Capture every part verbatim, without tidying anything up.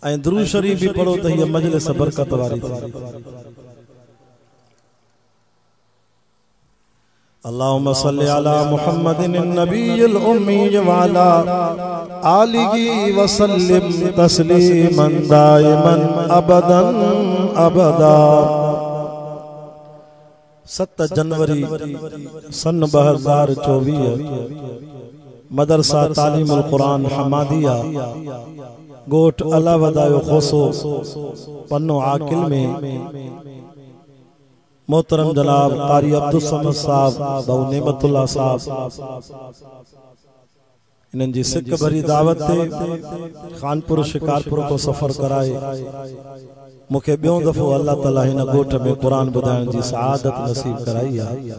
ऐं दुरूद शरीफ भी पढ़ो त हीअ मजलिस बरकत वारी थी। अल्लाहुम्मा सल्लि अला मुहम्मदिन नबिय्यिल उम्मी व अला आलिहि व सल्लिम तस्लीमन दाइमन अबदन अबदा। सत जनवरी सन ब हज़ार चौवीह मदरसा तालीमुल कुरान हमादिया गोट अलावदायो खोसो पन्नो आकिल में मोहतरम जनाब कारी अब्दुल समद साहब बहु नेमतुल्लाह साहब इन्हनि जी सिक भरी दावत ते खानपुर शिकारपुर को सफर कराए मुखे बियों दफो अल्लाह ताला हिन गोठ में कुरान बुधाइण जी सआदत नसीब कराई है।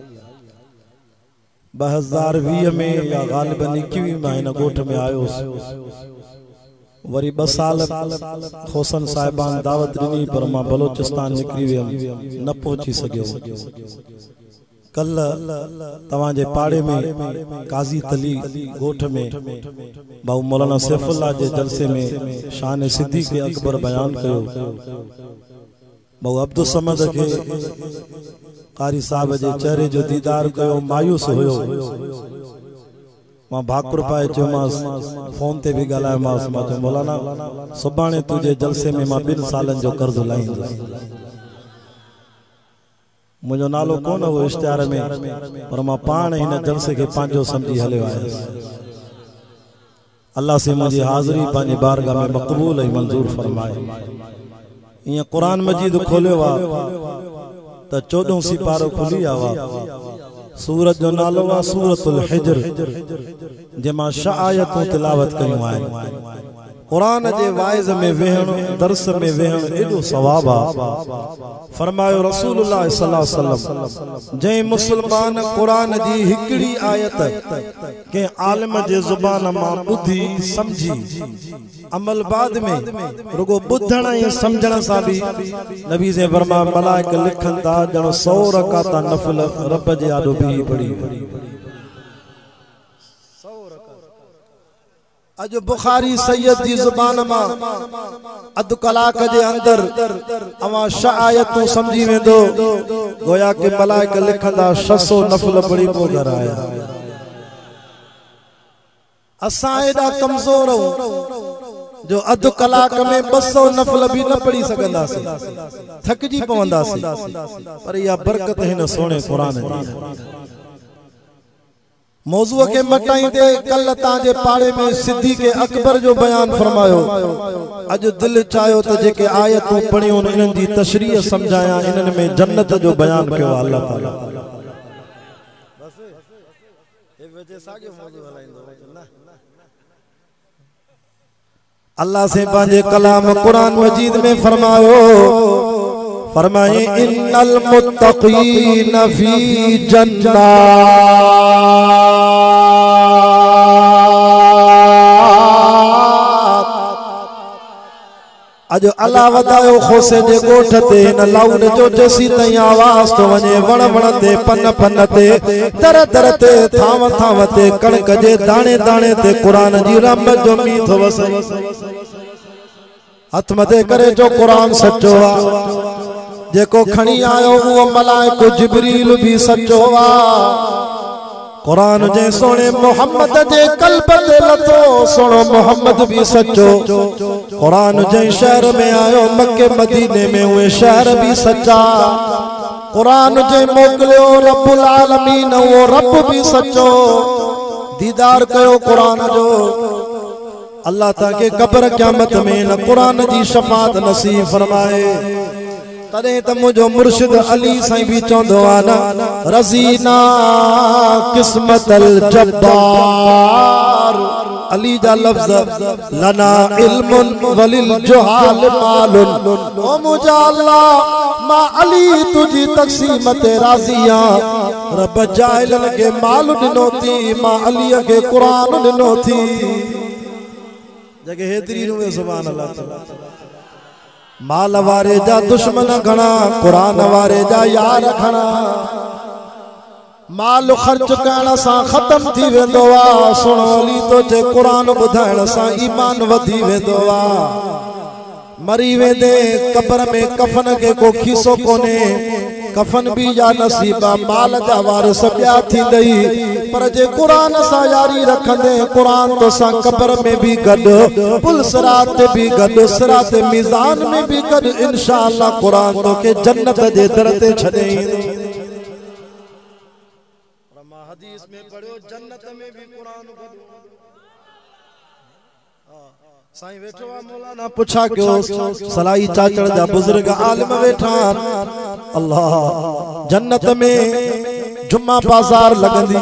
ब हज़ार वीह में या गालिबन इक्कीस में हिन गोठ में आयो वरी ब साल खोसन साहिबान दावत ॾिनी पर मां बलोचिस्तान निकरी वियमि न पहुची सघियो। कल तवाजे पाड़े में काजी तली गोठ में भाऊ मौलाना सैफुल्लाह जे जलसे में शान सिद्दीक़ अकबर बयान कयो। भाऊ अब्दुल समद के कारी साहब जे चेहरे जो दीदार कयो मायूस हुयो। मां भाकुर पाए चयोमांस फोन ते भी गालायो मांस मां चयो मौलाना सुभाणे तुझे जलसे में मां ॿिनि सालन जो कर्ज लाईंदुसि। मुझो नालो कोन हो इश्तिहार में पर मां पाण हिन जलसे के पांजो समझी हलियो आयुसि। अल्लाह से मुझी हाज़िरी पांजी बारगाह में मक़बूल ऐं मंजूर फरमाए। इं कुरान मजीद खोलियो वा त चौदह सिपारो खुली आवा। सूरत जो नालो वा सूरतुल हिज्र जेमा छह आयतूं तिलावत कयूं आहिनि। कुरान जे वाइज़ में वेहण दर्स में वेहण एडो सवाब आ। फरमायो रसूलुल्लाह सल्लल्लाहु अलैहि वसल्लम जै मुसलमान कुरान जी हिकड़ी आयत के आलिम जे जुबान मां बुधी समझी अमल बाद में रुगो बुधण ऐं समझण सां भी नबी से फरमा मलाइक लिखन था जण सौ रकात नफल रब जे आडो भी पढ़ी। अज बुखारी सैयद जी जुबान मा अध कलाक जे अंदर अवा छह आयतूं समझी वेंदो गोया के मलाइक लिखंदा छह सौ नफल पढ़ी पो घर आया। असां एडा कमजोर जो अध कलाक में दो सौ नफल भी न पढ़ी सकंदासीं थकजी पवंदासीं पर या बरकत हिन सोने कुरान जी। मौजू के मटाई दे कल ताजे पाड़े में सिद्दीक़ अकबर जो बयान फरमायो। अज दिल चायो त जेके आयतूं पढ़ियूं इन्हनि जी तशरीह समझाया इन्हनि में जन्नत जो बयान कयो अल्लाह ताला। अल्लाह से पांजे कलाम कुरान मजीद में फरमायो फरमाए इन्नल मुत्तक़ीन फी जन्नात अज अल्लाह वदायो खोसे जे गोठ ते न लाउड जो जसी तई आवाज तो वने वण वण ते पन पन ते दर दर ते थाव थाव ते कणक जे दाणे दाणे ते कुरान जी रहमत जो मीठ वसे। हथ मथे करे जो कुरान सच्चो आ जेको खणी आयो वो मलाइक जिब्रील भी सच्चो आ। कुरान जे सोने मोहम्मद जे कल्ब ते लतो सोनो मोहम्मद भी सच्चो। कुरान जे शहर में आयो मक्के मदीने में हुए शहर भी सच्चा। कुरान जे मोकलियो रब्बुल आलमीन वो रब भी सच्चो। दीदार कयो कुरान जो अल्लाह ताके कब्र क़यामत में न कुरान जी शफाअत नसीब फरमाए। तदे त मुझो मुर्शिद अली साईं भी चौंदो आ ना रज़ीना किस्मतल जब्बार। अली जा लफ्ज लना इल्मुन वलिल जुहाल मालुन। ओ मुझा अल्लाह मा अली तुझी तक़सीम ते राज़िया रब जाइलन के माल दिनो थी मा अली के कुरान दिनो थी। जगे हेतरी नु सुभान अल्लाह ताला। माल वारे जा दुश्मन घना कुरान वारे जा यार घना। माल खर्च करण सा खत्म थी वेंदो आ सुनो अली तो जे कुरान बुधाइण सा ईमान वधी वेंदो आ। मरी वेंदे कब्र में कफन के को खीसो कोने कफन भी या नसीबा माल जा वारिस ॿिया थींदई पर जे कुरान सा यारी रखंदे कुरान तो सा कब्र में भी गॾु पुल सिरात भी गॾु सिरात मीज़ान में भी गॾु इंशाअल्लाह कुरान तो के जन्नत जे दर ते छॾे हदीस में पढ़ियो जन्नत में भी कुरान साईं वेठो आ मौलाना पुछा कयो सलाई चाचड़ जा बुजुर्ग आलिम वेठा अल्लाह जन्नत में जुम्मा बाजार लगंदी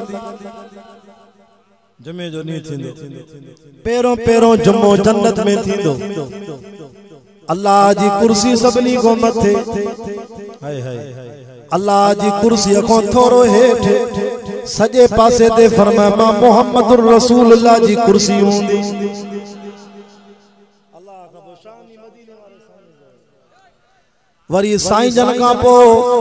जुमे जो नहीं थींदो पेरों पेरों जुम्मो जन्नत में थींदो अल्लाह जी कुर्सी सबनी को मथे हाय हाय अल्लाह जी कुर्सी को थोरो हेठ सजे पासे ते फरमाया मां मोहम्मदुर रसूलुल्लाह जी कुर्सी हूंदी वरी साईं जन का पो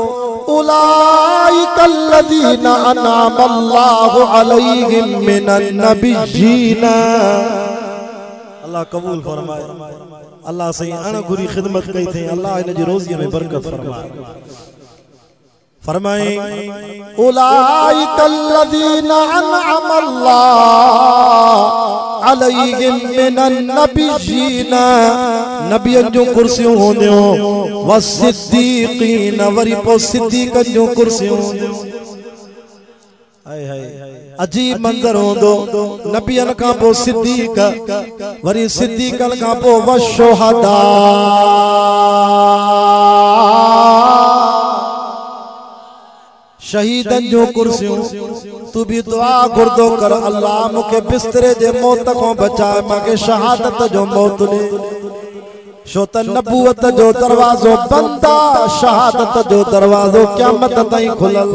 उलाइकल लदीना अनअमल्लाहु अलैहिम मिनन नबिय्यीना अल्लाह कबूल फरमाए अल्लाह सही अणघुरी खिदमत कई थे अल्लाह इन जी रोज़ी में बरकत फरमाए फरमाए उलाइकल लदीना अनअमल्लाहु अलैहिम मिनन नबिय्यीना नबियन जो कुर्सियों होंदियो व सिद्दीकीन वरी पो सिद्दीकन जो कुर्सियों होंदियो हाय हाय अजीब मंजर होंदो नबियन का पो सिद्दीक वरी सिद्दीकन का पो व शुहदा शहीदन जो कुर्सियों तू भी दुआ गुर्दो कर अल्लाह मुके बिस्तरे जे मौत को बचाए माके शहादत जो मौत ने शोत नबूवत जो दरवाजो बंदा शहादत जो दरवाजो क़यामत ताईं खुलल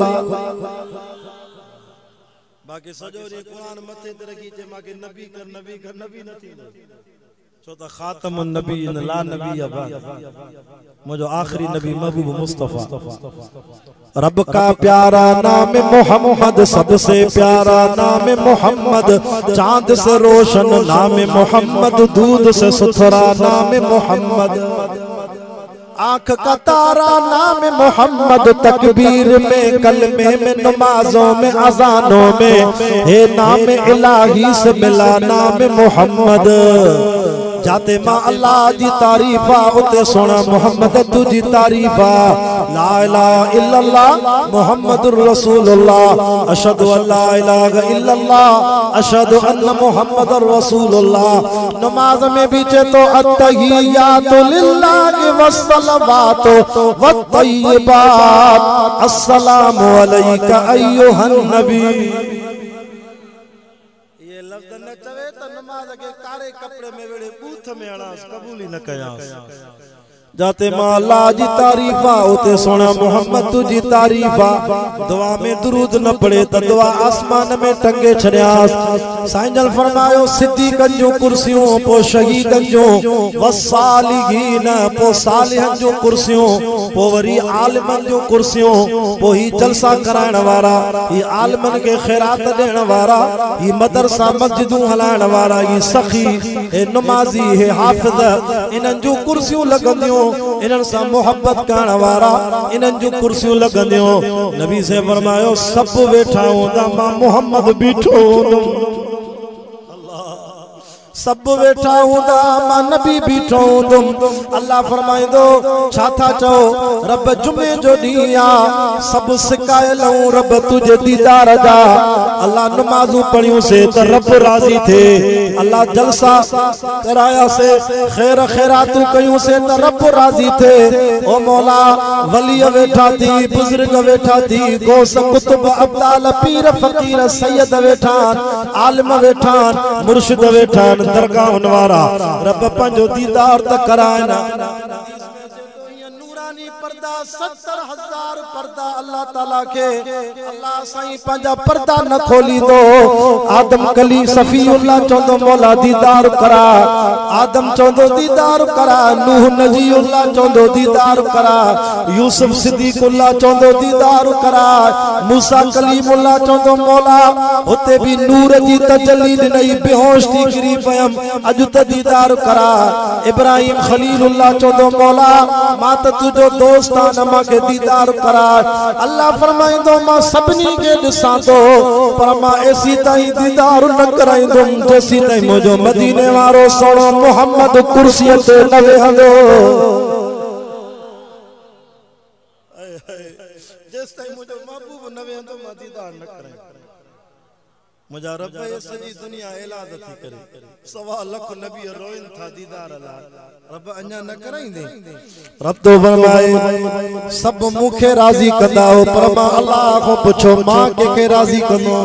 बाकी सजो रे कुरान मथे ते रखी जे माके नबी कर नबी कर नबी न थींदो छो त खातमुन नबीन ला नबी अबा मुझो आखिरी नबी महबूब मुस्तफा रब का प्यारा नाम मोहम्मद सबसे प्यारा नाम मोहम्मद चांद से रोशन नाम मोहम्मद दूध से सुथरा नाम मोहम्मद आँख का तारा नाम मोहम्मद तकबीर में कलमे में नमाजों में अजानों में हे नाम इलाही से मिला नाम मोहम्मद जाते मां अल्लाह जी तारीफा उते सोना मोहम्मद तुझी तारीफा ला इलाहा इल्लल्लाह मुहम्मदुर रसूलुल्लाह अशहदु अल्ला इलाहा इल्लल्लाह अशहदु अन्न मुहम्मदुर रसूलुल्लाह नमाज में भी चेतो अत्तहियातु लिल्लाहि वस्सलावातु वत्तय्यिबात अस्सलामु अलैका अय्युहन नबी चवे तो नमाज के कारे कपड़े में वेड़े बूथ में अड़ास कबूल ही न कयास जाते मां अल्लाह जी तारीफा उते सोना मोहम्मद तुझी तारीफा दुआ में दुरूद न पड़े त दुआ आसमान में टंगे छड़ियास साईं जन फरमायो सिद्दीकन जो कुर्सियों पो शहीदन जो वसालिहीन पो सालिहन जो कुर्सियों पो वरी आलिमन जो कुर्सियों पो ही जलसा कराइण वारा ही आलिमन के खैरात देण वारा ही मदरसा मस्जिदूं हलाइण वारा ही सखी हे नमाजी हे हाफिज इनन जो कुर्सियों लगंदियों इनन सा मोहब्बत करण वारा इनन जो कुर्सियों लगंदियों नबी से फरमायो सब वेठा होंदा मां मोहम्मद बीठो होंदुम सब वेठा होंदा मां नबी बीठो होंदुम अल्लाह फरमाइंदो छा था चओ रब जुमे जो ॾींहुं आ सब सिकाए लऊं रब तुझे दीदार जा अल्लाह नमाज़ूं पढ़ियूं से त रब राज़ी थे अल्लाह जलसा कराया से खैर खैरातूं कयूं से त रब राज़ी थे ओ मौला वली वेठा थी बुजुर्ग वेठा थी गौस कुतुब अब्दाल पीर फकीर सैयद वेठा आलिम वेठा मुर्शिद वेठा दरगाह वारा रब पंजो दीदार त करायना नूरानी पर्दा सत्तर हजार पर्दा अल्लाह ताला के अल्लाह साईं पंजा पर्दा न खोली दो आदम कली सफीउल्लाह चौंदो मौला दीदार करा आदम चौंदो दीदार करा नूह नजीउल्लाह चौंदो दीदार करा यूसुफ सिद्दीकुल्लाह चौंदो दीदार करा मूसा कलीमुल्लाह चौंदो मौला उते भी नूर जी तजल्ली नहीं बेहोश थी गिरी पयम अज त दीदार करा इब्राहिम खलीलुल्लाह चौंदो मौला मां त तुझो दोस्तान मां के दीदार करा अल्लाह फरमाइंदो मां सबनी के ॾिसां तो पर मां ऐसी ताई दीदार न कराइंदुम जेसी ताई मुझो मदीने वारो सोनो मोहम्मद कुर्सी ते न वेहंदो जेस ताई मुझो महबूब न वेहंदो मां दीदार न कराइ मुझा रब ये सजी दुनिया ऐलाद थी करे सवा लख नबी रोइन था दीदार अल्लाह रब अन्या न कराइंदे रब तो फरमाए सब मुखे राजी कंदा हो पर मां अल्लाह को पूछो मां के के राजी कंदो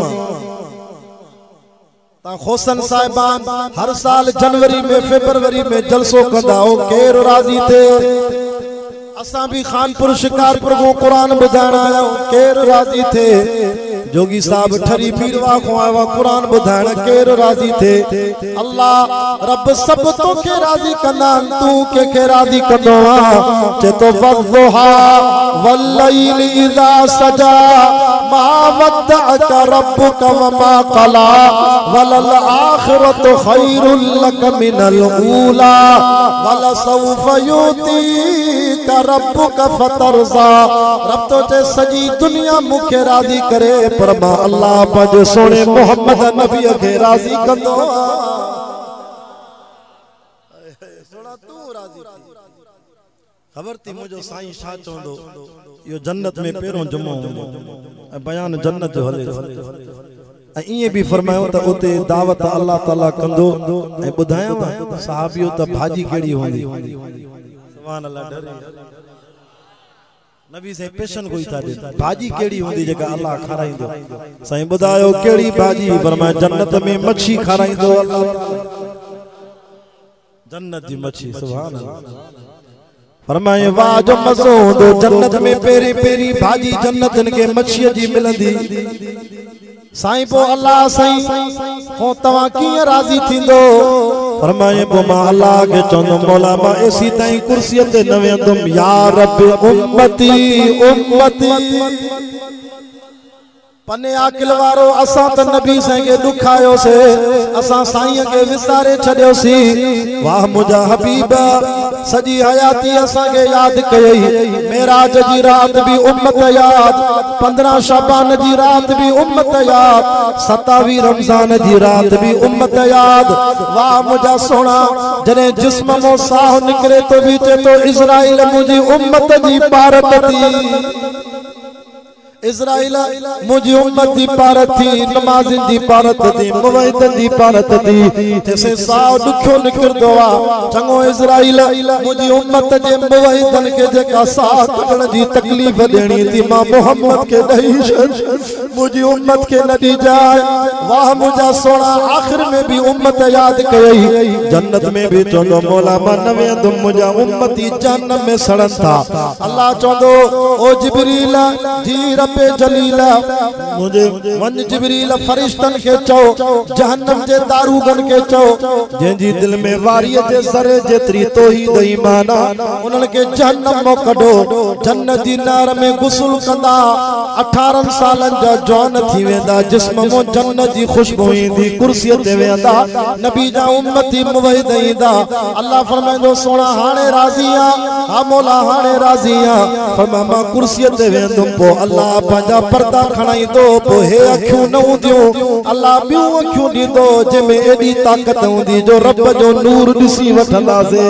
ता खोसन साहिबान हर साल जनवरी में फरवरी में जलसो कंदा हो केर राजी थे असा भी खानपुर शिकारपुर को कुरान बुधाण आया केर राजी थे जोगी साहब ठरी पीरवा को आवा कुरान बुधाण केर राजी थे अल्लाह रब सब तो के राजी कंदा तू के के राजी कंदो चे तो वज़ुहा वल्लैल इज़ा सजा मा वद्दअक रब्बुक व मा क़ला वलल आखिरतु खैरुल लक मिनल ऊला वलसौफ युतीक रब्बुक फतरज़ा रब तो चे सजी दुनिया मुखे राजी करे पर मां अल्लाह पज सोने मोहम्मद नबी के राजी कंदो सोना तू राजी खबर थी मुझो साईं छा चोंदो यो जन्नत में पेरो जुमो बयान जन्नत जो हले ए इए भी फरमायो त उते दावत अल्लाह ताला कंदो ए बुधाया सहाबियो त भाजी केड़ी होंदी सुभान अल्लाह डरे नबी से पेशन कोई था दे भाजी केड़ी होंदी जगह अल्लाह खाराइंदो साईं बुधायो केड़ी भाजी फरमाया जन्नत में मच्छी खाराइंदो अल्लाह जन्नत दी मच्छी सुभान अल्लाह फरमाए वाह जो मज़ो दो जन्नत में पेरी पेरी भाजी जन्नतन के मच्छी जी मिलंदी साईं पो अल्लाह साईं को तवा की राजी थिंदो फरमाए पो मां अल्लाह के चोंदो मौला मां ऐसी ताई कुर्सी ते न वेंदुम या रब उम्मती उम्मती पने आकिल वारो असा त नबी साईं के दुखायो से असा साईं के विसारे छड्यो सी वाह मुझा हबीब सजी हयाती असा के याद कई मेराज जी रात भी उम्मत याद पंद्रह शाबान जी रात भी उम्मत याद सतावीस रमजान जी रात भी उम्मत याद वाह मुझा सोना जने जिस्म मो साह निकले तो भी तो इजराइल मुझी उम्मत जी पारत थी इजराइल मुझी उम्मत दी पारत थी नमाज़िन दी पारत थी मुवहिदन दी पारत थी जैसे साव दुखो निकरदो आ चंगो इजराइल मुझी उम्मत जे मुवहिदन के जेका साह कढण जी तकलीफ देनी थी मां मोहम्मद के दही मुझी उम्मत के नदी जाए वाह मुझा सोना आखिर में भी उम्मत याद कई जन्नत में भी चोंदो मौला मां नवे दुम मुझा उम्मती जहन्नम में सड़न था अल्लाह चोंदो ओ जिब्रील जी पे जलीला मुझे वन जिब्रील फरिश्तन के चो जहन्नम जे दारूगन के चो जेंजी दिल में वारिय जे सरे जेतरी तौहीद ईमान उनन के जहन्नम मो कढो जन्नत दी नार में गुस्ल कंदा अठारह सालन जा जवान थी वेंदा जिस्म मो जन्नत जी खुशबू ईंदी कुर्सी ते वेंदा नबी जा उम्मती मुवहिद ईंदा अल्लाह फरमाइंदो सोना हाणे राज़ी आ हा मौला हाणे राज़ी आ फरमा मां कुर्सी ते वेंदुम पो अल्लाह पंजा पर्दा खणाई दो पो हे अखियूं न हुंदियूं अल्लाह बियूं अखियूं दींदो जंहिंमें एडी ताकत हुंदी जो रब जो नूर ॾिसी वठंदासे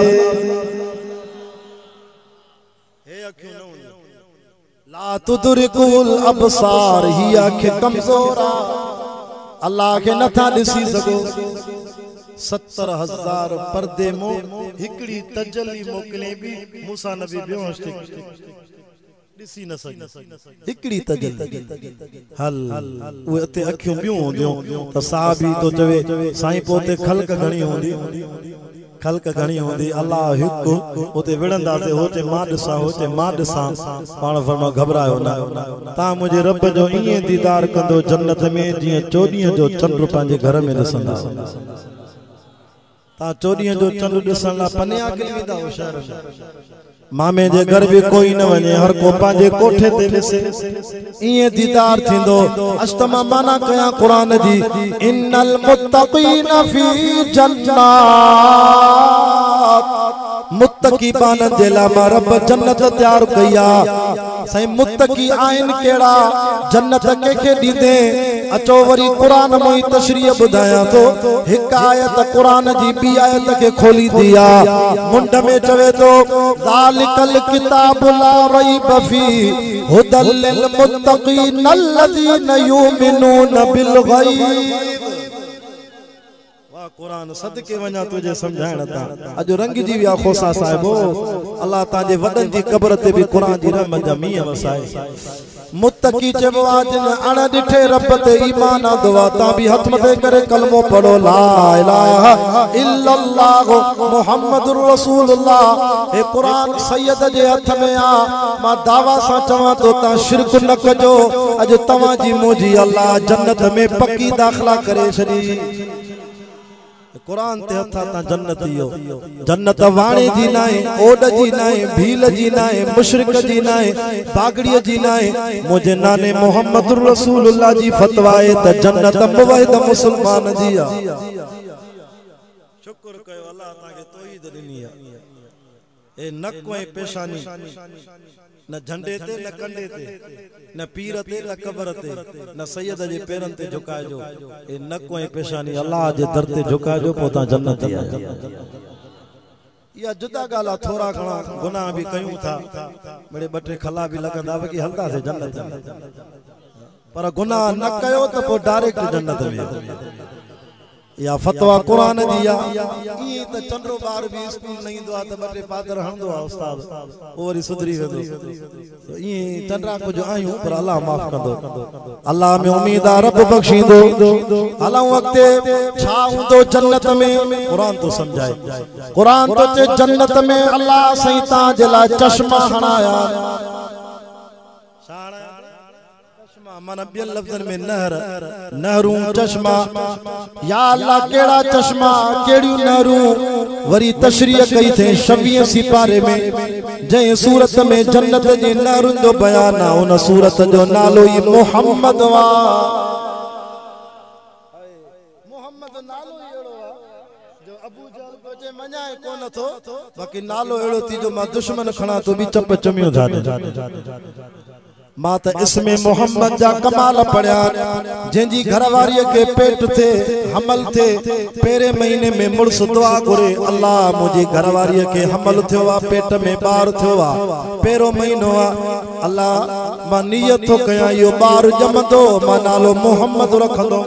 हे अखियूं न हुंदियूं ला तुदरिकुल अबसार ही आंखें कमजोर अल्लाह के नथा ॾिसी सघो सत्तर हजार पर्दे मो हिकड़ी तजल्ली मोकले भी मूसा नबी बेहोश थी दिसी न सके हिकड़ी तजल्ली हल वो ते अखियों बियो होंदियो त साहबी तो चवे साईं पोते खलक घणी होंदी खल्क घणी होंदी अल्लाह हिकु उते विड़ंदा से होते मां ॾिसां होते मां ॾिसां पाण फरमा घबरायो न ता मुझे रब जो इए दीदार कंदो जन्नत में जीअं चोॾींहं जो चंड पंहिंजे घर में ॾिसंदा ता चोॾींहं जो चंड ॾिसण लाइ पने आकिल वेंदा हो शहर में मामे जे घर भी कोई न वने हर को पांजे कोठे ते ॾिसे इए दीदार थिंदो अस्तमा माना कया कुरान जी इन्नल मुत्तकीन फी जन्नत मुत्तकी बान जेला मा रब जन्नत तैयार कया सही मुत्तकी आइन केड़ा जन्नत के के दीदे अचो वरी कुरान में तशरीह बुधाया तो एक आयत कुरान जी बी आयत के खोली दिया मुंड में चवे तो ज़ालिकल किताब ला रैब फी हुदल लिल मुत्तकीन अल्लज़ीन युमिनून बिल गैब कुरान सदके वना तुझे समझाण ता अज रंग जी विया खोसा साहिबो अल्लाह ताजे वडन जी कब्र ते भी कुरान जी रहमत जमीअ वसाए मुत्तकी चबो आजन अण डिठे रब ते ईमान दुआ ता भी हथ मथे करे कलमो पढ़ो ला इलाहा इल्लल्लाह मुहम्मदुर रसूलुल्लाह ए कुरान सैयद जे हथ में आ मा दावा सा चवा तो ता शिरक न कजो अज तवा जी मोजी अल्लाह जन्नत में पक्की दाखला करे छड़ी कुरान ते हथा ता जन्नत यो जन्नत वाणे जी नाए ओड जी नाए भील जी नाए मुशरिक जी नाए बागड़ी जी नाए मुझे नाने मोहम्मद रसूलुल्लाह जी फतवाए त जन्नत मुवहिद मुसलमान जी आ शुक्र कयो अल्लाह ताके तौहीद दिनी आ ए नक ऐं पेशानी न झंडे ते न कंडे ते न पीर ते न कब्र ते न सैयद जे पेरन ते झुकाइजो ए नक ऐं पेशानी अल्लाह जे दर ते झुकाइजो पोता जन्नत आ या जुदा गाला थोड़ा घणा गुनाह भी कयूं था बड़े बटे खला भी लगंदा कि हलदा से जन्नत पर गुनाह न कयो त पो डायरेक्ट जन्नत में या फतवा कुरान दिया ये त चंद्रो बार भी स्कूल नहीं दो त बटे पादर हंदो आ उस्ताद ओरी सुधरी वेंदो ये चंद्रा को जो आयू पर अल्लाह माफ कर दो अल्लाह में उम्मीद आ रब बख्शींदो अल्लाह वक्ते छा हुंदो जन्नत में कुरान तो समझाए कुरान तो चे जन्नत में अल्लाह सही ता जला चश्मा हणाया मन बियल लफ्ज़न में नहर नहरू चश्मा या अल्लाह केड़ा चश्मा केड़ी नहरू वरी तशरीह कई थे शबीह सिपारे में जे सूरत में जन्नत जी नहरुन जो बयान आ उन सूरत जो नालो ही मोहम्मद वा मोहम्मद नालो एड़ो आ जो अबू जहल को जे मनाए कोन थो बाकी नालो एड़ो थी जो मा दुश्मन खणा तो भी चप चमियो जाने मां त इसमें मोहम्मद जा कमाल पढ़या जेंजी घरवारी के पेट थे हमल थे पेरे महीने में मुर्स दुआ करे अल्लाह मुझे घरवारी के हमल थियो आ पेट में बार थियो आ पेरो महीनो आ अल्लाह मां नियत तो कया यो बार जमदो मां नालो मोहम्मद रखंदो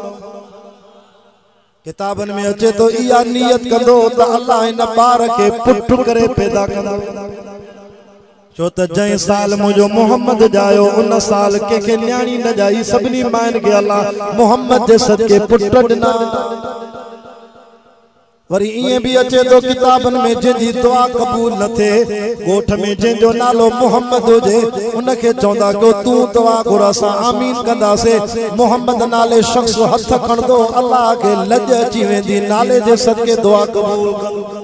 किताबन में अचे तो इया नियत कंदो त अल्लाह इन बार के पुट करे पैदा कंदो चो त जै साल मुझो मोहम्मद जायो उन साल के के न्याणी न जाई सबनी मान के अल्लाह मोहम्मद जे सदके पुट ना वरी इए भी अचे तो किताबन में जेजी दुआ कबूल न थे गोठ में जेजो नालो मोहम्मद होजे उन के चौंदा को तू दुआ घुरा सा आमीन कंदा से मोहम्मद नाले शख्स हथ खणदो अल्लाह के लज अची वेंदी नाले जे सदके दुआ कबूल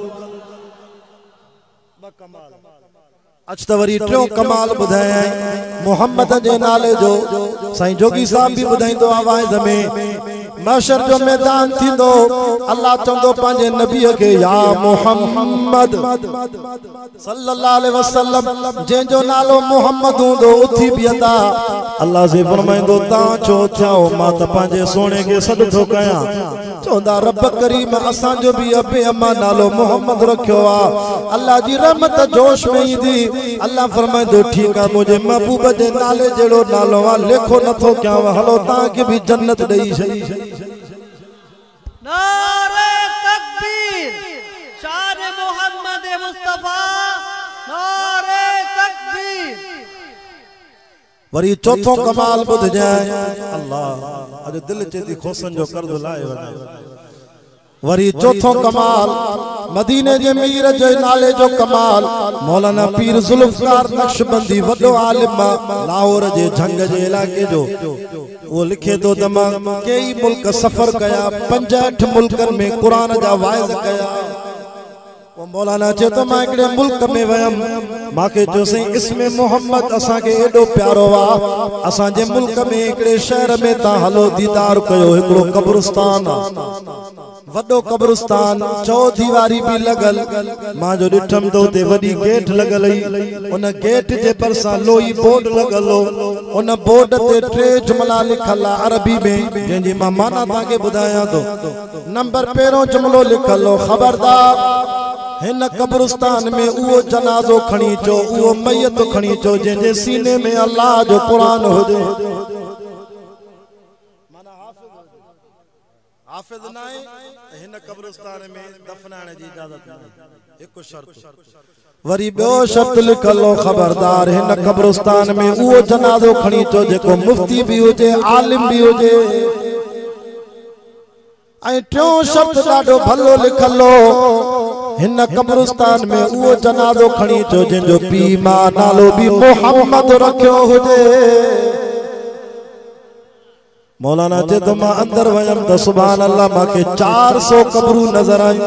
कमाल अच त वरी टियों कमाल बुधाया मोहम्मद जे नाले जो साईं जोगी साहब भी बुधाइंदो आवाज में महशर जो मैदान थींदो अल्लाह चंदो पांजे नबी के या मोहम्मद सल्लल्लाहु अलैहि वसल्लम जे जो नालो मोहम्मद हुंदो उथी बियंदा अल्लाह से फरमाइंदो ता छो थियाओ मां त पांजे सोने के सद थो कया चौंदा रब करीम असा जो भी अबे अम्मा नालो मोहम्मद रखियो आ अल्लाह जी रहमत जोश में ही दी अल्लाह फरमाइंदो ठीक है मुझे महबूब जे नाले जेड़ो नालो आ लेखो नथो क्या हलो ता के भी जन्नत दई छई नारे तकबीर शान मोहम्मद मुस्तफा नारे तकबीर वरी चौथो कमाल बुध जाए अल्लाह अज दिल चेती खोसन जो कर्ज लाए वने वरी चौथो कमाल मदीने जे मीर जे नाले जो कमाल मौलाना पीर जुल्फकार नक्शबंदी वॾो आलिम लाहौर जे झंग जे इलाके जो वो लिखे तो त मां कई मुल्क सफ़र कया पंज अठ मुल्कनि में क़ुरान जा वाइज़ कया वो मौलाना चे तो मां हिकिड़े मुल्क में वयम मांखे चयोसीं इसमें मोहम्मद असांखे एॾो प्यारो आहे असांजे मुल्क में हिकिड़े शहर में तव्हां हलो दीदार कयो हिकिड़ो क़ब्रिस्तान आहे वॾो क़ब्रिस्तान चौ दीवारी भी लगल मां जो ॾिठमि तो उते वॾी गेट लगल हुई उन गेट जे भरिसां लोही बोर्ड लगल हो उन बोर्ड ते टे जुमला लिखल आहे अरबी में जंहिंजी मां माना तव्हांखे ॿुधायां थो नंबर पहिरों जुमलो लिखल हो ख़बरदार हिन क़ब्रिस्तान में उहो जनाज़ो खणी अचो उहो मैयत खणी अचो जंहिंजे सीने में अल्लाह जो क़ुरान हुजे हाफिज़ न आहे हिन क़ब्रिस्तान में दफनाइण जी इजाज़त नाहे हिकु शर्त वरी ॿियो शर्त लिखल हो ख़बरदार हिन क़ब्रिस्तान में उहो जनाज़ो खणी अचो जेको मुफ्ती भी हुजे आलिम भी हुजे ऐं टियों शर्त ॾाढो भलो लिखल हो हिन क़ब्रिस्तान में उहो जनाज़ो खणी अचो जंहिंजो पीउ मां नालो भी मोहम्मद रखियो हुजे मौलाना चे तो मां अंदर वयम तो सुभान अल्लाह मांखे चार सौ कब्रूं नजर आई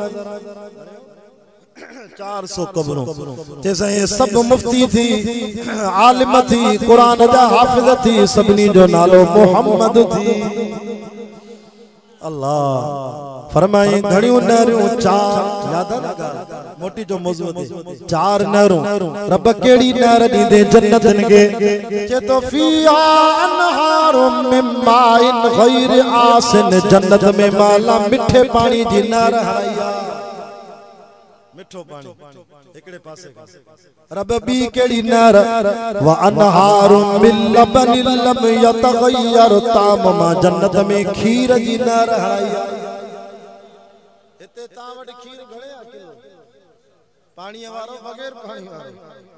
चार सौ कब्रूं जैसे ये सब मुफ्ती थी आलिम थी कुरान जा हाफिज थी सबनी जो नालो मोहम्मद थी अल्लाह फरमाई घणियों नहरियों चार याद है मोटी जो मौजू थी चार नहरों रब केड़ी नहर दीदे जन्नतन के चे तो फिया अनहारुम मिन माइन गैर आसिन जन्नत में माला मिठे पानी जी नहर हराया मिठो पानी एकड़े पासे रब बी केड़ी नहर व अनहारुम मिन लबनिल लम यतगय्यर ताम मा जन्नत में खीर जी नहर हराया इते ता वट खीर घणे आ किलो पानी वारो बगैर पानी वारो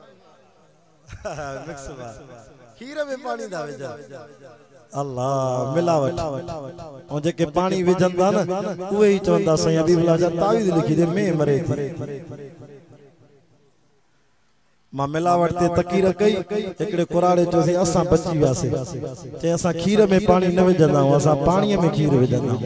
मिक्स बा खीर में पानी दा वेजा अल्लाह मिलावट ओ जेके पानी विजंदा न उहे ही चवंदा सही अभी भला जा तावीज़ लिखी दे में मरे थी मां मिलावट ते तकीर कई एकड़े कुराड़े चोसी असां बची वियासीं चे असां खीर में पानी न विजंदा असां पानी में खीर विजंदा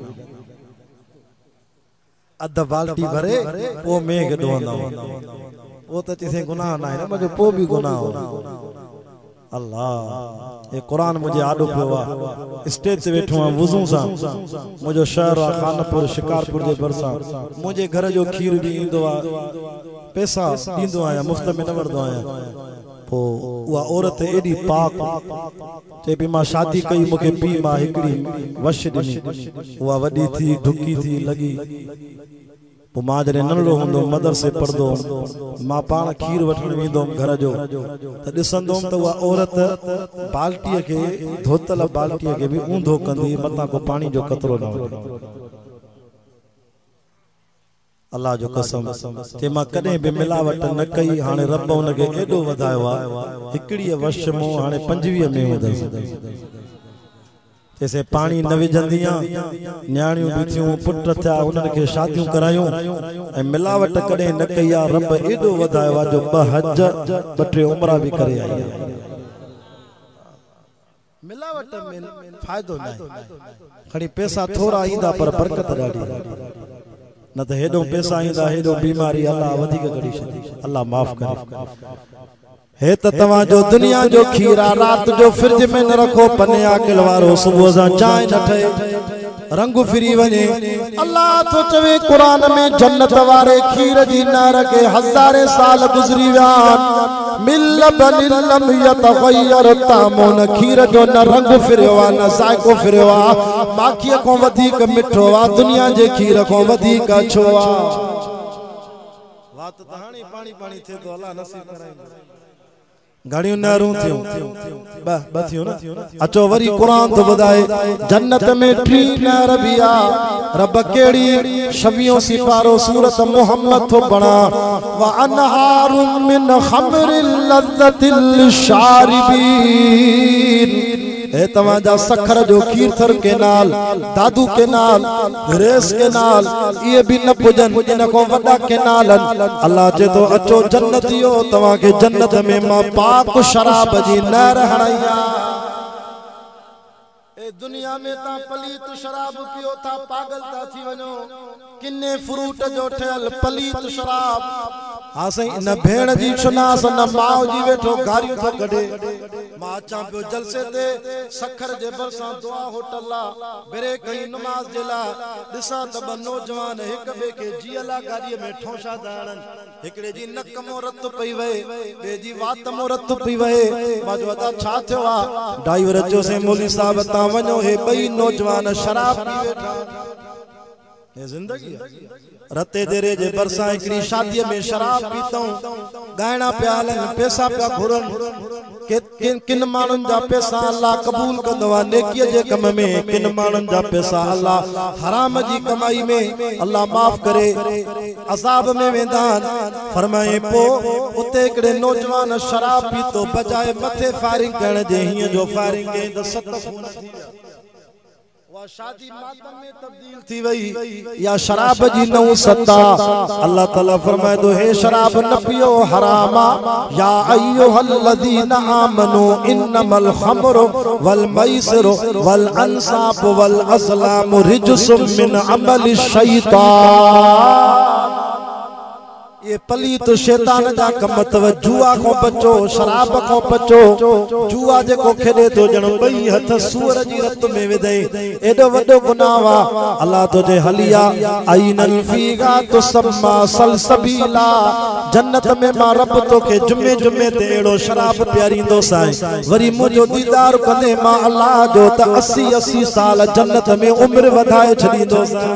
अध बाल्टी भरे वो में गडवंदा वो तो चीज़ें गुनाह ना है ना मुझे पो भी गुनाह हो अल्लाह ये कुरान मुझे आडो पियो स्टेज से बैठो आ वुजू सा मुझे शहर आ खानपुर शिकारपुर जे भरसा मुझे घर जो खीर भी इंदो आ पैसा दींदो आया मुफ्त में न वरदो आया पो वा औरत एडी पाक चे भी मां शादी कई मुके पी मां हिकड़ी वश दिनी वा वडी थी ढुकी थी लगी पो मां जने नंढो हुंदो मदरसे पढ़दो मां पाण खीर वठण वेंदो घर जो त दिसंदो त वा औरत बाल्टी के धोतल बाल्टी के भी ऊंधो कंदी मता को पानी जो कतरो न अल्लाह जो कसम ते मां कदे भी मिलावट न कई हाने रब उनके एडो वधायो आ हिकड़ी वश मो हाने पंजवीह में वधस जैसे पानी न विझंदियां न्याणियों भी थियूं पुट थिया उन्हनि खे शादियूं करायूं ऐं मिलावट कदे न कई आ रब एडो वधायो आ जो ब हज ब टे उमरा भी करे आई आ मिलावट में फायदो न खणी पैसा थोड़ा ईंदा पर बरकत ॾाढी न त हेडो पैसा ईंदा हेडो बीमारी अल्लाह वधिक कढी छॾी अल्लाह माफ करे हे त तवां जो दुनिया जो खीरा रात जो फ्रिज में न रखो पने आकिल वारो सुबह सा चाय न ठे रंग फिरी वने अल्लाह तो चवे कुरान में जन्नत वारे खीर जी नार के हजारे साल गुजरी व्यान मिल बनिलम यतगय्यर तामोन खीर जो न रंग फिरयो आ न जायको फिरयो आ बाकी को वधिक मिठो आ दुनिया जे खीर को वधिक अच्छो आ बात तहाणी पानी पानी थे तो अल्लाह नसीब कराई घणियों नहरूं थियूं ब ब थियूं न अचो वरी कुरान तो ॿुधाए जन्नत में टी नहर भी आ रब केड़ी छवीहों सिपारो सूरत मोहम्मद तो बणा व अनहारुम मिन खमरिल लज़्ज़तिल शारिबीन ए तवाजा सखर जो कीर्थर के नाल दादू के नाल रेस के नाल ये भी न पुजन इन को वडा के नाल अल्लाह जे तो अचो जन्नतियो तवा के जन्नत में मां पाक शराब जी नहर हणाइया ए दुनिया में ता पलीत शराब पियो था पागल था थी वनो किन्ने फ्रूट जो ठल पलीत शराब हासे न भेण जी सुनास न माओ जी वेठो गारियो तो गडे मां चा पियो जलसे ते सखर जे बरसा दुआ होटला बेरे कई नमाज जेला दिसा तब नौजवान एक बे के जीला गाड़ी में ठोसा दाणन एकड़े जी नक मोरत पई वे बे जी वात मोरत पई वे बाजो दा छा थियो आ ड्राइवर जो से मौली साहब ता वनो हे बई नौजवान शराब पी वेठा ये जिंदगी रते देरे जे बरसा एकड़ी शादी में शराब पीतो गायना प्यालन पैसा प्या घुरन के किन किन मानन जा पैसा अल्लाह कबूल कंदवा नेकी जे कम में किन मानन जा पैसा अल्लाह हराम जी कमाई में अल्लाह माफ करे अजाब में वेंदान फरमाए पो उते एकड़े नौजवान शराब पीतो बजाए मथे फायरिंग करने जे हिय जो फायरिंग के त सत खून थी वा शादी मातम में तब्दील थी वही या शराब जी नौ सत्ता अल्लाह ताला फरमाए तो हे शराब न पियो हरामा या अय्युहल्लज़ीना आमनू इन्नमल खमरु वल मैसिरु वल अंसाब वल अज़लामु रिजसुम मिन अमलि शैतान ये पलीत शैतान जा कम तव जुआ को बचो शराब को बचो जुआ जे को खेदे तो जण बई हथ सूर जी रत में विदे एडो वडो गुनावा अल्लाह तो जे हलिया आइनल फीगा तो सम्मा सलसबीला जन्नत में मां रब तो के जुमे जुमे ते एडो शराब प्यारी दो साए वरी मुजो दीदार कने मां अल्लाह जो त अस्सी अस्सी साल जन्नत में उम्र वधाए छडी दो साए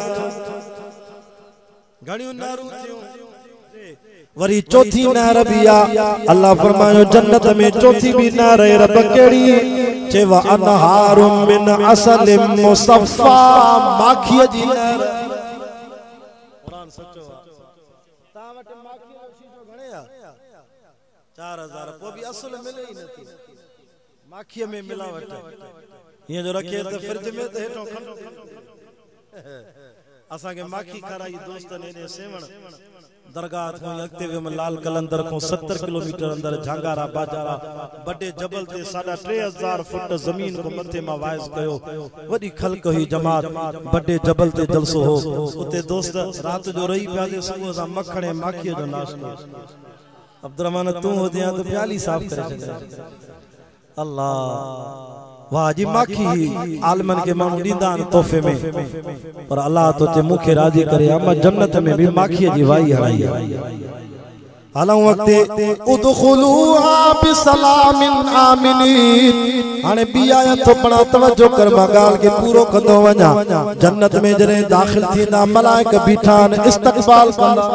घणियो नारू थियो वरी चौथी नहर बिया अल्लाह फरमायो जन्नत में चौथी भी नहर रब केड़ी चेवा अनहारुम मिन असलिम मुसफ्फा माखी जी नहर कुरान सच्चो ता वट माखी रसी जो घणे आ चार हज़ार को भी असल मिले ही नथी माखी में मिलावट ये जो रखे त फ्रिज में त हेठो खंडो असा के माखी खाराई दोस्त ने ने सेवण दरगाह को अगते में लाल कलंदर को सत्तर किलोमीटर अंदर झांगारा बाजारा बड़े जबल ते साढ़ा टे हज़ार फुट जमीन को मथे में वाइज कयो वडी खल्क ही जमात बड़े जबल ते जलसो हो उते दोस्त रात जो रही प्याजे सुबह सा मखणे माखी जो नाश्तो अब्दुर्रहमान तू हो दिया तो प्याली साफ करे अल्लाह वाह जी माखी आलमन के मानू दीदान तोहफे में पर अल्लाह तो ते मुखे राजी करे अम्मा जन्नत में भी माखी जी वाई हड़ाई हला वक्ते उदखुलूहा बिसलामिन आमिनीन हाने बिया तो बड़ा तवज्जो कर गाल के पूरो कंदो वना जन्नत में जरे दाखिल थींदा मलाइक बीठान इस्तकबाल कंदा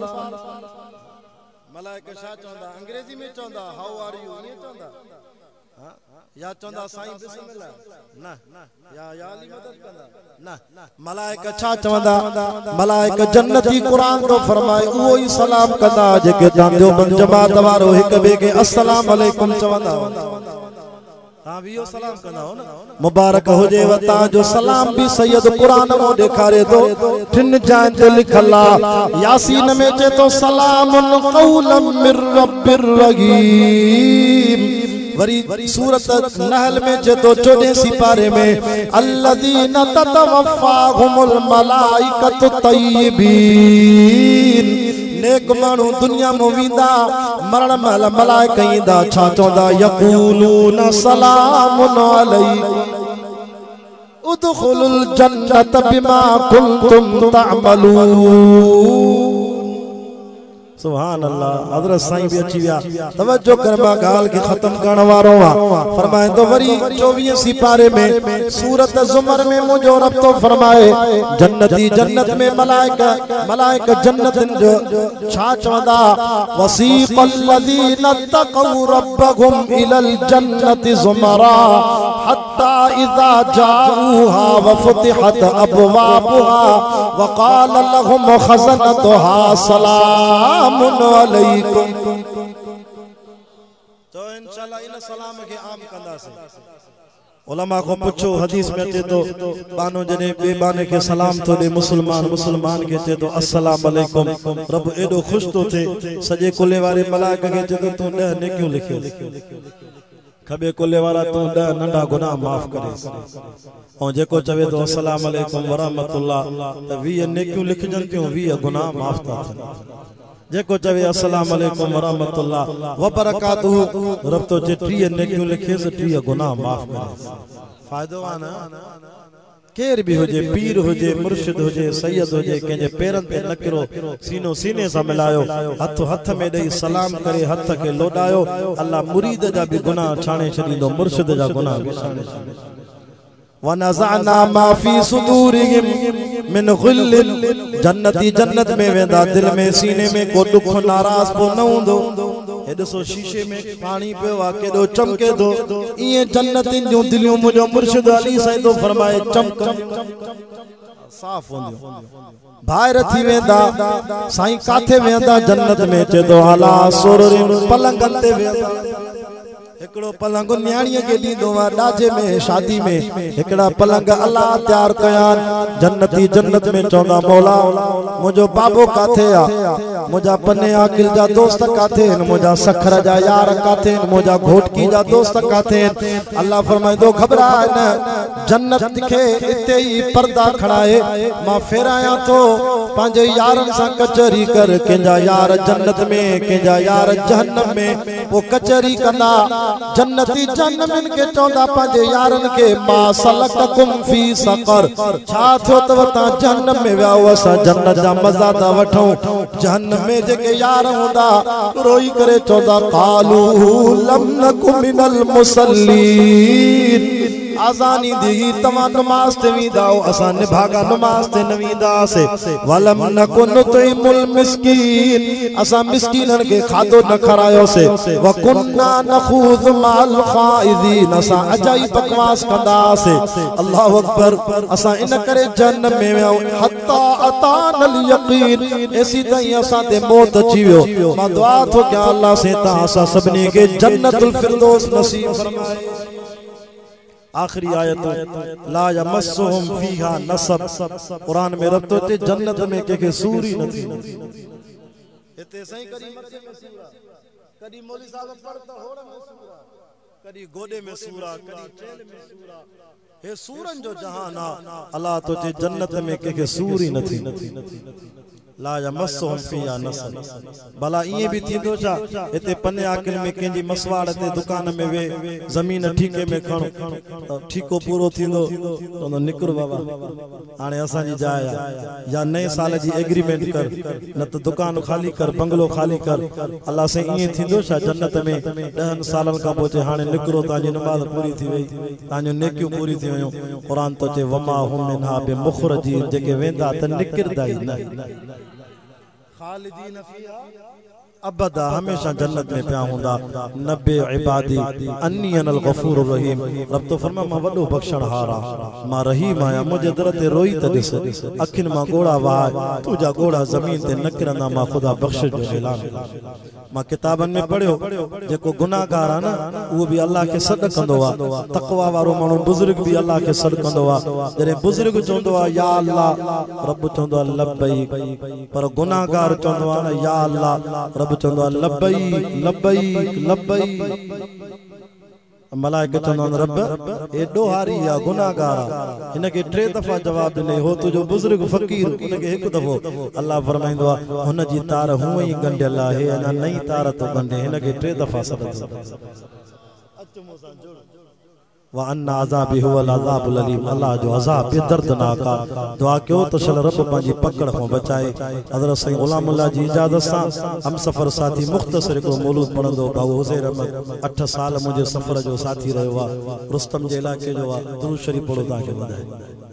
मलाइक छा चोंदा अंग्रेजी में चोंदा हाउ आर यू ये चोंदा या चोंदा साईं बिस्मिल्लाह ना या या अली मदद कंदा ना मलाइक छा चवंदा मलाइक जन्नती कुरान तो फरमाए वो ही सलाम कंदा जेके तांजो बन जमात वारो एक बे के अस्सलाम अलैकुम चवंदा ता भी यो सलाम कंदा हो ना मुबारक हो जे वता जो सलाम भी सैयद कुरान मो देखारे तो ठिन जान ते लिखला यासीन में जे तो सलामुन कौलम मिर रब्बिर रहीम वरी सूरत नहल में जे तो चौदह सिपारे में अल्लज़ीना ततवफ़ाहुमुल मलाइकतु तय्यबीन नेक मानू दुनिया में विंदा मरण महल मलाइक इंदा छा चोंदा यक़ूलूना सलामुन अलैकुम उदखुलुल जन्नत बिमा कुंतुम तअमलून सुभान अल्लाह हजरत साईं भी अच्छी विया तवज्जो करबा गाल के खत्म करण वारो वा फरमाए तो वरी चौबीस सिपारे में सूरत जुमर में मुझो रब तो फरमाए जन्नती जन्नत में मलाइका मलाइका जन्नत जो छा चवंदा वसीक़ल लज़ीना तक़ौ रब्बहुम इलल जन्नति ज़ुमरा हत्ता इज़ा जाऊहा व फुतिहत अबवाबुहा व क़ाल लहुम खज़नतुहा सलाम अलैकुम तो इंशाल्लाह इन सलाम के आम कंदा से उलमा को पूछो हदीस में अचे तो बानो जने बे बाने के सलाम तो दे मुसलमान मुसलमान के चे तो अस्सलाम वालेकुम रब एडो खुश तो थे सजे कुले वाले मलाइका के चे तो तू ॾह नेकियूं लिखियो खबे कुले वाला तू ॾह नंढा गुनाह माफ करे और जेको चवे तो अस्सलाम वालेकुम व रहमतुल्लाह त वीह नेकियूं लिखजन थियूं वीह गुनाह माफ था थियन जेको चवे अस्सलाम वालेकुम व रहमतुल्लाह व बरकातहू रब तो चे टीह नेकियूं लिखेस टीह गुनाह माफ करे फायदो आ ना केर भी हुजे पीर हुजे मुर्शिद हुजे सैयद हुजे के जे पेरन ते नकरो सीनो सीने सा मिलायो हथ हथ में दई सलाम करे हथ के लोडायो अल्लाह मुरीद जा भी गुनाह छाणे छडींदो मुर्शिद जा गुनाह भी छाणे छडींदो वनज़अना मा फी सुदूरिहिम मिन गुल्ल जन्नती जन्नत में वेंदा दिल में सीने में को दुख नाराज पो न हुंदो ए दसो शीशे में पानी पियो आ केडो चमके दो इए जन्नतिन जो दिलियों मुजो मुर्शिद अली साईं तो फरमाए चमक साफ होंदियो बाहर थी वेंदा साईं काथे वेंदा जन्नत में चे दो हला सुररिन पलंगन ते वेंदा एकड़ो पलंग न्याणीअ के दींदो वा डाजे में शादी में एकड़ा पलंग अल्लाह तैयार कयान जन्नती जन्नत में चौंदा मौला मुझो बाबो काथे आ मुझा पन्ने आकिल जा दोस्त काथे न मुझा सखर जा यार काथे न मुझा घोटकी जा दोस्त काथे अल्लाह फरमाइंदो घबरा न जन्नत के इते ही पर्दा खड़ाए मां फेराया तो पांजे यारन सा कचरी कर केजा यार जन्नत में केजा यार जहन्नम में वो कचरी कंदा जन्नती जन्नमिन के चौंदा पांजे यारन के मा सलककुम फी सकर छा थियो तव ता जहन्नम में विया असा जन्नत जा मजा ता वठो जहन्नम में जेके यार होंदा रोई करे चौंदा कालू लम नकुम मिनल मुसल्लीन आजानी दी तमा नमाज ते वीदाओ असा निभागा नमाज ते नवीदा से वलम नकुन तुइमुल मिस्कीन असा मिस्कीनन के खादो न खरायो से व कुन्ना नखूज माल खाइदीन असा अजाई बकवास कंदा से अल्लाह अकबर असा इन करे जन्नत में हत्ता अतानल यकीन ऐसी तई असा ते मौत अची वियो मां दुआ थो के अल्लाह से ता असा सबनी के जन्नतुल फिरदौस नसीब फरमाए आखिरी आयत ला यमस्सुहुम फीहा नसब कुरान में रब तो जन्नत में के के सूरी नथी इते सही करी मथे में सूरा कदी मौली साहब पढ़ता होड़ में सूरा कदी गोडे में सूरा कदी ट्रेल में सूरा हे सूरन जो जहान आ अल्लाह तो जन्नत में के के सूरी नथी ला यमस्सुहुम फीहा नसब भला ये भी थींदो छा इते पन्ने आकिल में केंजी मसवाड़ ते दुकान में वे जमीन ठीके में खण ठीको पूरो थींदो तो निकर बाबा हाने असा जी जाय या नए साल जी एग्रीमेंट कर न तो दुकान खाली कर बंगलो खाली कर अल्लाह से ये थींदो छा जन्नत में ॾहनि सालन का पोचे हाने निकरो ताजी नमाज पूरी थी वई ताजो नेकियूं पूरी थी वयो कुरान तो चे वमा हुम मिनहा बिमुखरजी जेके वेंदा त निकरदा ही न खालिदीन फीहा अबदा हमेशा जन्नत में पिया हुंदा नबे इबादी अन्नी अनल गफूर रहीम रब तो फरमा मां वडो बख्शण हारा मां रहीम आया मुझे दर ते रोई त दिस अखिन मां गोड़ा वाह तुजा गोड़ा जमीन ते नकरंदा मां खुदा बख्श जो ऐलान मां किताबन में पढ़ियो जेको गुनाहगार आ ना वो भी अल्लाह के सद कंदो आ तकवा वारो मानो बुजुर्ग भी अल्लाह के सद कंदो आ जरे बुजुर्ग चोंदो आ या अल्लाह रब चोंदो आ लब्बैक पर गुनाहगार चोंदो आ ना या अल्लाह रब चोंदो लब्बई लब्बई लब्बई मलाइका चोंदो रब एडो हारी या गुनाहगार इनके टे दफा जवाब दिने हो तुजो बुजुर्ग फकीर उनके एक दफो अल्लाह फरमाइंदो आ हुन जी तार हुए ही गंढियल आहे अना नई तार तो गंढे इनके टे दफा सद अच मोसा जोड़ व अन्ना अज़ाबी हुवल अज़ाबुल अलीम अल्लाह जो अज़ाब बे दर्दनाक आ दुआ कयो त शल रब पांजी पकड़ को बचाए हज़रत सईद गुलामुल्लाह जी इजाजत सा हम सफर साथी मुख्तसर को मौलूद पढ़ंदो बाबू हुसैन अहमद अठ साल मुझे सफर जो साथी रहो रुस्तम जे इलाके जो दुरूद शरीफ पढ़ो ता के ॿुधाए